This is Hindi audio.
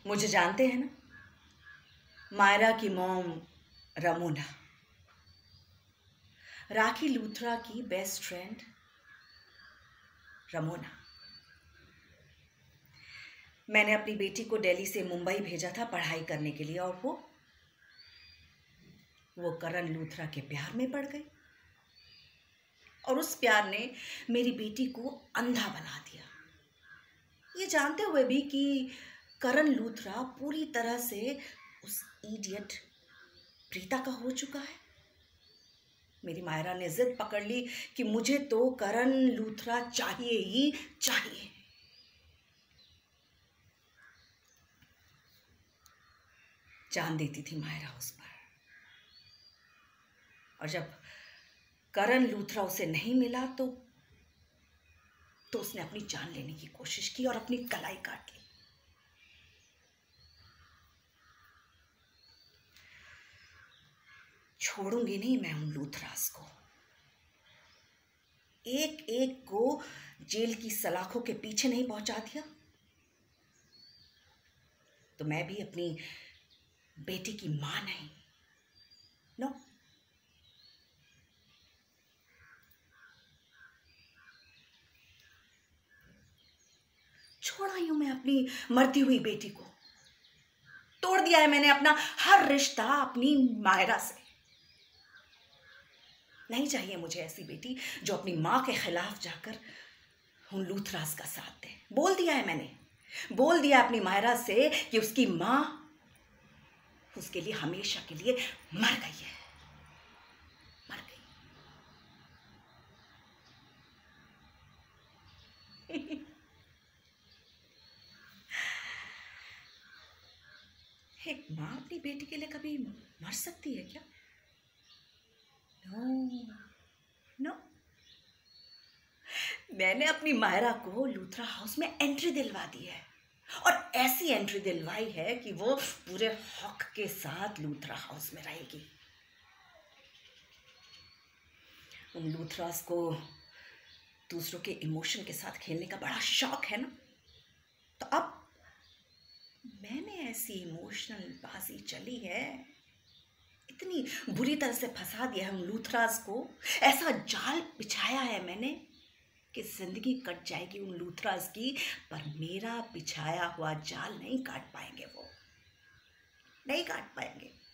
मुझे जानते हैं ना, मायरा की मॉम रमोना, राखी लूथरा की बेस्ट फ्रेंड रमोना। मैंने अपनी बेटी को दिल्ली से मुंबई भेजा था पढ़ाई करने के लिए, और वो करण लूथरा के प्यार में पड़ गई, और उस प्यार ने मेरी बेटी को अंधा बना दिया, ये जानते हुए भी कि करण लूथरा पूरी तरह से उस इडियट प्रीता का हो चुका है। मेरी मायरा ने जिद पकड़ ली कि मुझे तो करण लूथरा चाहिए ही चाहिए। जान देती थी मायरा उस पर, और जब करण लूथरा उसे नहीं मिला तो उसने अपनी जान लेने की कोशिश की और अपनी कलाई काट ली। छोड़ूंगी नहीं मैं उन लूथरास को, एक एक को जेल की सलाखों के पीछे नहीं पहुंचा दिया तो मैं भी अपनी बेटी की मां नहीं। नो, छोड़ा हूं मैं अपनी मरती हुई बेटी को, तोड़ दिया है मैंने अपना हर रिश्ता अपनी मायरा से। नहीं चाहिए मुझे ऐसी बेटी जो अपनी मां के खिलाफ जाकर उन लूथरास का साथ दे। बोल दिया है मैंने, बोल दिया अपनी मायरा से कि उसकी मां उसके लिए हमेशा के लिए मर गई है, मर गई। एक मां अपनी बेटी के लिए कभी मर सकती है क्या? नो नो, मैंने अपनी मायरा को लूथरा हाउस में एंट्री दिलवा दी है, और ऐसी एंट्री दिलवाई है कि वो पूरे हक के साथ लूथरा हाउस में रहेगी। उन लूथरास को दूसरों के इमोशन के साथ खेलने का बड़ा शौक है ना, तो अब मैंने ऐसी इमोशनल बाजी चली है, इतनी बुरी तरह से फंसा दिया है उन लूथरास को, ऐसा जाल बिछाया है मैंने कि जिंदगी कट जाएगी उन लूथरास की, पर मेरा बिछाया हुआ जाल नहीं काट पाएंगे, वो नहीं काट पाएंगे।